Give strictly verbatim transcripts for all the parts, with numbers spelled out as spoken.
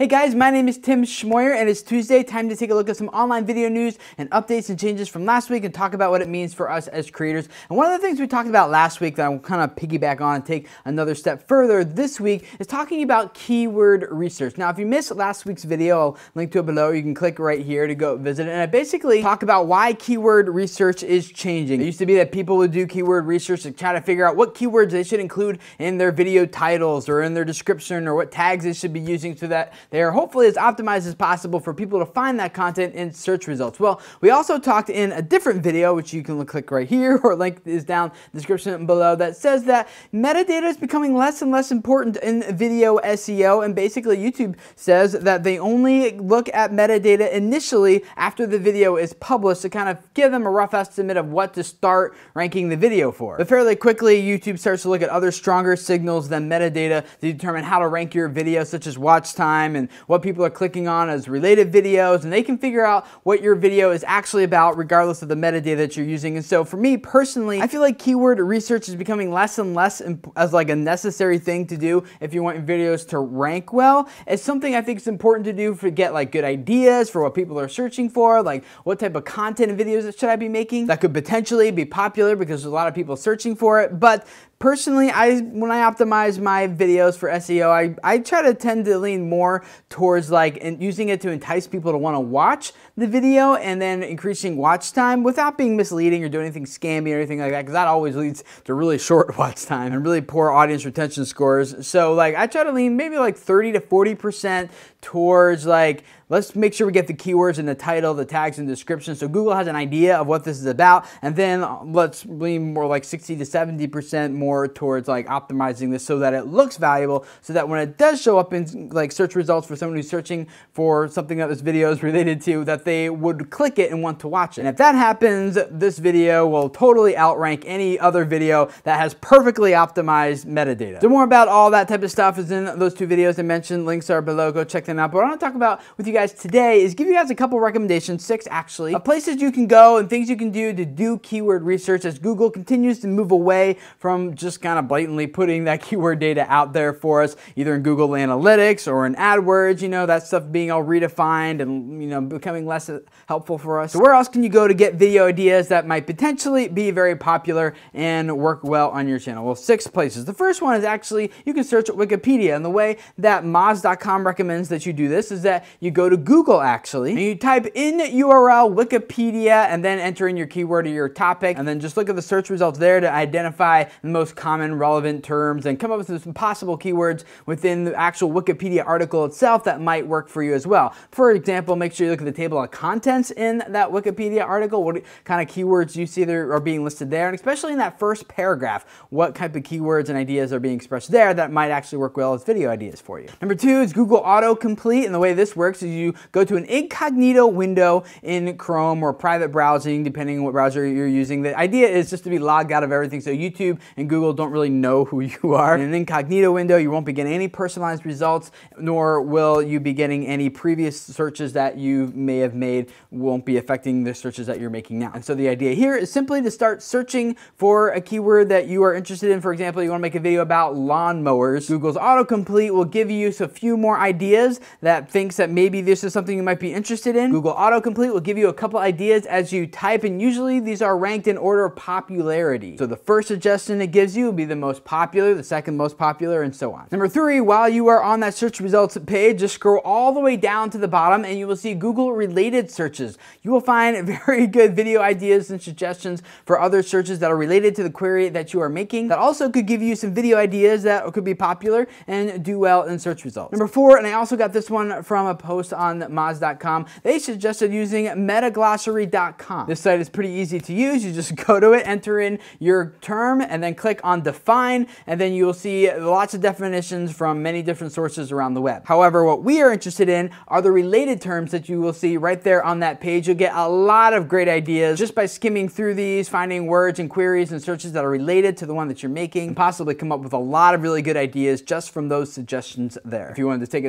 Hey guys, my name is Tim Schmoyer and it's Tuesday. Time to take a look at some online video news and updates and changes from last week and talk about what it means for us as creators. And one of the things we talked about last week that I will kind of piggyback on and take another step further this week is talking about keyword research. Now, if you missed last week's video, I'll link to it below. You can click right here to go visit it. And I basically talk about why keyword research is changing. It used to be that people would do keyword research to try to figure out what keywords they should include in their video titles or in their description or what tags they should be using so that they are hopefully as optimized as possible for people to find that content in search results. Well, we also talked in a different video, which you can click right here or link is down in the description below, that says that metadata is becoming less and less important in video S E O, and basically YouTube says that they only look at metadata initially after the video is published to kind of give them a rough estimate of what to start ranking the video for. But fairly quickly, YouTube starts to look at other stronger signals than metadata to determine how to rank your video, such as watch time and what people are clicking on as related videos, and they can figure out what your video is actually about regardless of the metadata that you're using. And so for me personally, I feel like keyword research is becoming less and less as like a necessary thing to do if you want your videos to rank well. It's something I think is important to do for get like good ideas for what people are searching for, like what type of content and videos should I be making that could potentially be popular because there's a lot of people searching for it. But personally, I when I optimize my videos for S E O, I, I try to tend to lean more towards like in, using it to entice people to want to watch the video and then increasing watch time without being misleading or doing anything scammy or anything like that, because that always leads to really short watch time and really poor audience retention scores. So like I try to lean maybe like thirty to forty percent towards like, let's make sure we get the keywords in the title, the tags, and description so Google has an idea of what this is about, and then let's lean more like sixty to seventy percent more towards like optimizing this so that it looks valuable, so that when it does show up in like search results for someone who's searching for something that this video is related to, that they would click it and want to watch it. And if that happens, this video will totally outrank any other video that has perfectly optimized metadata. So more about all that type of stuff is in those two videos I mentioned. Links are below. Go check them out. But what I want to talk about with you guys today is give you guys a couple recommendations, six actually, of places you can go and things you can do to do keyword research as Google continues to move away from just kind of blatantly putting that keyword data out there for us, either in Google Analytics or in AdWords, you know, that stuff being all redefined and, you know, becoming less helpful for us. So where else can you go to get video ideas that might potentially be very popular and work well on your channel? Well, six places. The first one is actually, you can search Wikipedia, and the way that moz dot com recommends that you do this is that you go to Google actually, and you type in U R L Wikipedia and then enter in your keyword or your topic, and then just look at the search results there to identify the most common relevant terms and come up with some possible keywords within the actual Wikipedia article itself that might work for you as well. For example, make sure you look at the table of contents in that Wikipedia article, what kind of keywords you see there are being listed there, and especially in that first paragraph, what type of keywords and ideas are being expressed there that might actually work well as video ideas for you. Number two is Google Autocomplete, and the way this works is you go to an incognito window in Chrome or private browsing, depending on what browser you're using. The idea is just to be logged out of everything so YouTube and Google don't really know who you are. In an incognito window, you won't be getting any personalized results, nor will you be getting any previous searches that you may have made won't be affecting the searches that you're making now. And so the idea here is simply to start searching for a keyword that you are interested in. For example, you want to make a video about lawnmowers. Google's autocomplete will give you a few more ideas that thinks that maybe this is something you might be interested in. Google autocomplete will give you a couple ideas as you type, and usually these are ranked in order of popularity. So the first suggestion it gives you will be the most popular, the second most popular, and so on. Number three, while you are on that search results page, just scroll all the way down to the bottom and you will see Google related searches. You will find very good video ideas and suggestions for other searches that are related to the query that you are making that also could give you some video ideas that could be popular and do well in search results. Number four, and I also got this one from a post on moz dot com, they suggested using metaglossary dot com. This site is pretty easy to use. You just go to it, enter in your term, and then click on define, and then you will see lots of definitions from many different sources around the web. However, what we are interested in are the related terms that you will see right there on that page. You'll get a lot of great ideas just by skimming through these, finding words and queries and searches that are related to the one that you're making, and possibly come up with a lot of really good ideas just from those suggestions there. If you wanted to take it a step further,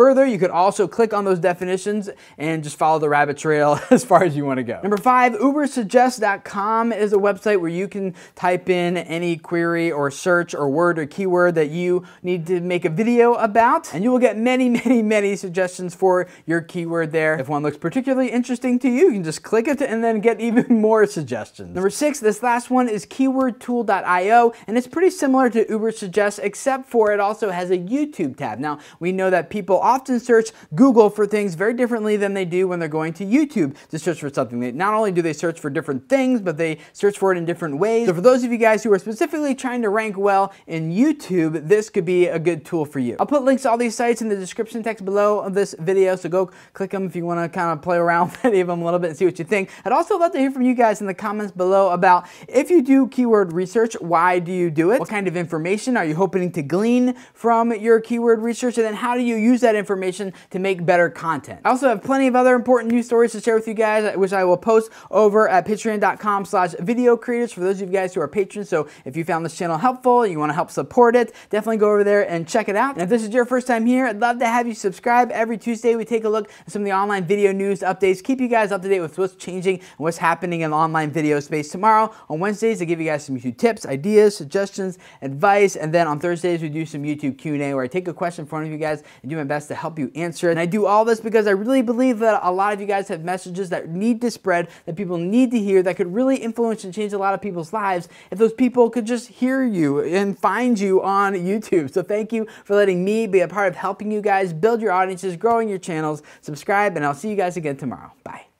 further, you could also click on those definitions and just follow the rabbit trail as far as you want to go. Number five, uber suggest dot com is a website where you can type in any query or search or word or keyword that you need to make a video about, and you will get many, many, many suggestions for your keyword there. If one looks particularly interesting to you, you can just click it and then get even more suggestions. Number six, this last one is keyword tool dot i o, and it's pretty similar to Ubersuggest, except for it also has a YouTube tab. Now, we know that people often search Google for things very differently than they do when they're going to YouTube to search for something. They, not only do they search for different things, but they search for it in different ways. So for those of you guys who are specifically trying to rank well in YouTube, this could be a good tool for you. I'll put links to all these sites in the description text below of this video, so go click them if you want to kind of play around with any of them a little bit and see what you think. I'd also love to hear from you guys in the comments below about if you do keyword research, why do you do it? What kind of information are you hoping to glean from your keyword research? And then how do you use that information to make better content? I also have plenty of other important news stories to share with you guys, which I will post over at patreon dot com slash video creators for those of you guys who are patrons. So if you found this channel helpful, you want to help support it, definitely go over there and check it out. And if this is your first time here, I'd love to have you subscribe. Every Tuesday, we take a look at some of the online video news updates, keep you guys up to date with what's changing and what's happening in the online video space. Tomorrow, on Wednesdays, I give you guys some YouTube tips, ideas, suggestions, advice, and then on Thursdays, we do some YouTube Q and A where I take a question from one of you guys and do my best to help you answer it. And I do all this because I really believe that a lot of you guys have messages that need to spread, that people need to hear, that could really influence and change a lot of people's lives if those people could just hear you and find you on YouTube. So thank you for letting me be a part of helping you guys build your audiences, growing your channels. Subscribe, and I'll see you guys again tomorrow. Bye.